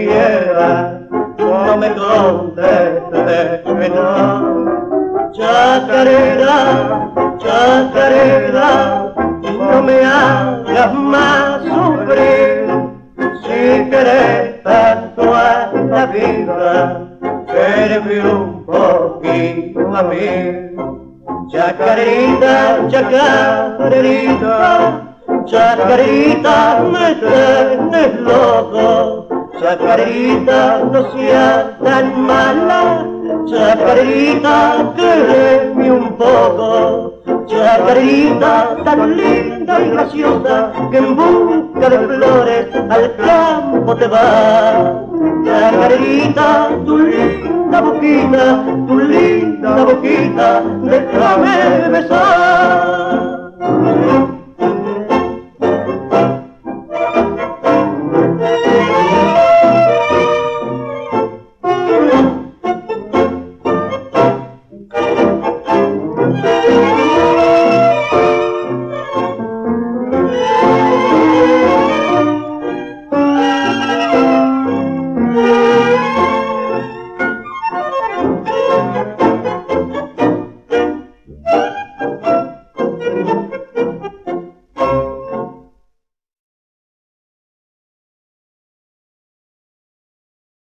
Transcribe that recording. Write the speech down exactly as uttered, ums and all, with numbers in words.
quiera, no me contestes que no. Chacarera, chacarera, no me hagas más sufrir. Si querés tanto a la vida, quédeme un poquito a mí. Chacarerita, chacarerita, chacarerita, me tienes loco. Chacarerita, no seas tan mala. Chacarerita, quéreme un poco. Chacarerita, tan linda y graciosa, que en busca de flores al campo te vas. Chacarerita, tu linda boquita, tu linda boquita, déjame besar.